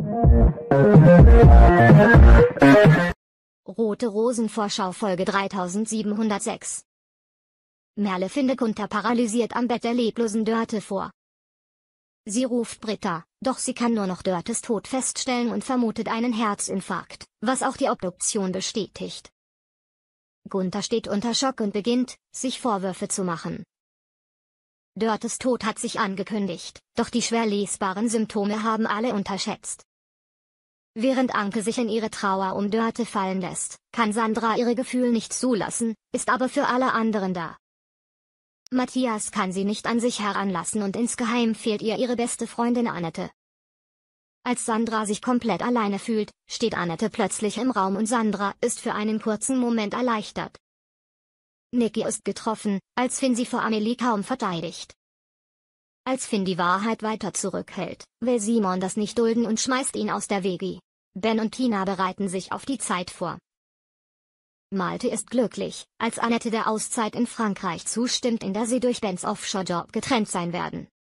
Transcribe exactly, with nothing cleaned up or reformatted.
Rote Rosen Vorschau Folge dreitausendsiebenhundertsechs. Merle findet Gunther paralysiert am Bett der leblosen Dörte vor. Sie ruft Britta, doch sie kann nur noch Dörtes Tod feststellen und vermutet einen Herzinfarkt, was auch die Obduktion bestätigt. Gunther steht unter Schock und beginnt, sich Vorwürfe zu machen. Dörtes Tod hat sich angekündigt, doch die schwer lesbaren Symptome haben alle unterschätzt. Während Anke sich in ihre Trauer um Dörte fallen lässt, kann Sandra ihre Gefühle nicht zulassen, ist aber für alle anderen da. Matthias kann sie nicht an sich heranlassen und insgeheim fehlt ihr ihre beste Freundin Annette. Als Sandra sich komplett alleine fühlt, steht Annette plötzlich im Raum und Sandra ist für einen kurzen Moment erleichtert. Niki ist getroffen, als Finn sie vor Amelie kaum verteidigt. Als Finn die Wahrheit weiter zurückhält, will Simon das nicht dulden und schmeißt ihn aus der W G. Ben und Tina bereiten sich auf die Zeit vor. Malte ist glücklich, als Annette der Auszeit in Frankreich zustimmt, in der sie durch Bens Offshore-Job getrennt sein werden.